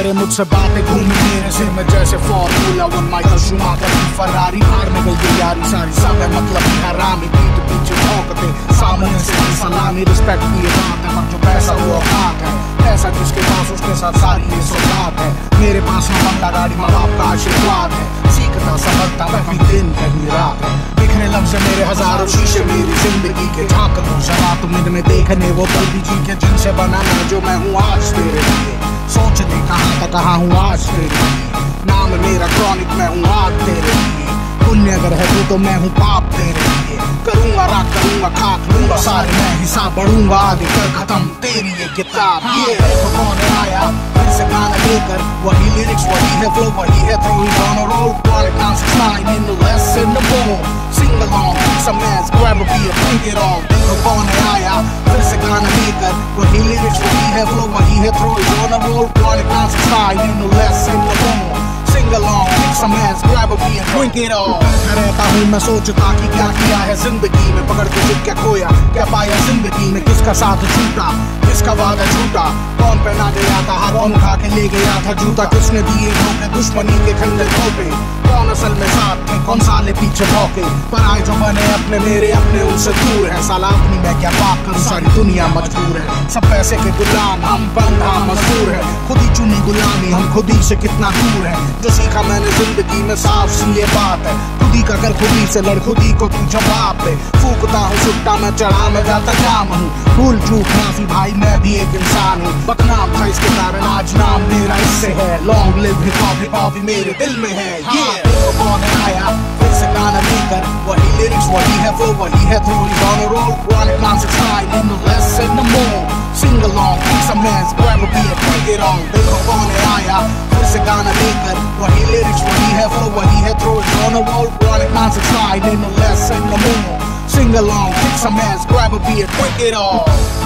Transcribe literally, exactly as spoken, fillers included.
करे मुझसे बातें घूमी मेरे सिर में जैसे फॉर्मूला वन माइकल शूमाकर की फरारी। हार में गई यारी सारी सब है मतलब हरामी, पीठ पीछे भौंकते सामने से सलामी। रिस्पेक्ट की ये बात है पर जो पैसा वो औकात है, पैसा जिसके पास उसके साथ सारी ये सौगात है। मेरे पास न बंगला गाड़ी माँ बाप का आशीर्वाद है, सीखता समझता कभी दिन कहीं रात है। बिखरे लफ्ज़ मेरे हजारों शीशे मेरी जिंदगी के झांक दो जरा तुम इनमें देखने वो पल भी जी के जिनसे बना मैं जो मैं हूँ आज तेरे लिए। सोच दे कहाँ तक कहाँ हूँ आज तेरे लिए, नाम मेरा क्रॉनिक मैं हूँ आज तेरे लिए। पुण्य अगर है तू तो मैं हूँ पाप तेरे लिए, करूँगा राग करूँगा खाक लूँगा सारे मैं हिसाब बढ़ूंगा आगे कर खत्म तेरी ये किताब। ये देखो कौन आया फिर से गाना लेकर, वही लिरिक्स वही है फ्लो वही है throw is on a roll. Chronic nine six nine in the less in the more, sing along some ass grab a beer bring it on। देखो कौन आया फिर से गाना लेकर, वही लिरिक्स वही है फ्लो वही है throw is on a roll. Chronic nine six nine in the less in the more, sing along kick some ass grab a beer drink it all। रहता हूँ मैं सोचता कि क्या किया है जिंदगी में, पकड़ के जिद क्या खोया क्या पाया जिंदगी में। किसका साथ छूटा किसका वादा झूठा, कौन पहना गया था हाथ कौन उठा के ले गया था जूता। किसने दिए धोखे दुश्मनी के खंडे धोखे, कौन असल में साथ थे कौन साले पीछे भौके। पर आए जो बने अपने मेरे अपने उनसे दूर है, साला अपनी मैं क्या बात करूं सारी दुनिया मजबूर है। सब पैसे के गुलाम हम बंधा मजदूर है, खुद ही चुनी गुलामी हम खुद ही से कितना दूर है। जो सीखा मैंने जिंदगी में साफ सी ये बात है, खुद ही का कर खुद ही से लड़ खुद ही को तू जवाब दे। फूकता हूँ सुट्टा मैं चढ़ा मैं जाता जाम हूँ, भूल चूक माफी भाई मैं भी एक इंसान हूँ। बदनाम था इसके कारण आज नाम मेरा इससे है, long live hip hop hip hop मेरे दिल में है। ये देखो कौन आया फिर से गाना लेकर, वही लिरिक्स वही है फ्लो वही है throw is on a roll. Chronic nine six nine in the less in the more, sing along kick some ass grab a beer bring it on। देखो कौन आया फिर से गाना लेकर, वही लिरिक्स वही है फ्लो वही है throw is on a roll. Chronic nine six nine in the less in the more, sing along kick some ass grab a beer drink it all।